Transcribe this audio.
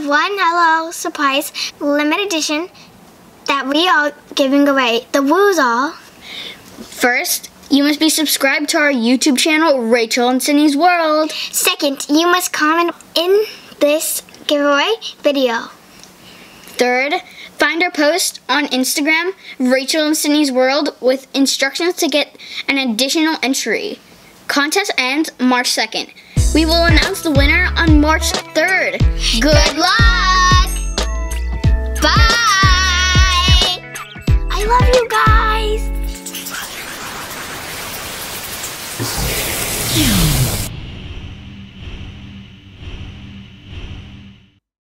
have one L.O.L surprise limited edition that we are giving away. The Woos all. First, you must be subscribed to our YouTube channel, Rachel and Sydney's World. Second, you must comment in this giveaway video. Third, find our post on Instagram, Rachel and Sydney's World, with instructions to get an additional entry. Contest ends March 2nd. We will announce the winner on March 3rd. Good luck! Bye! I love you.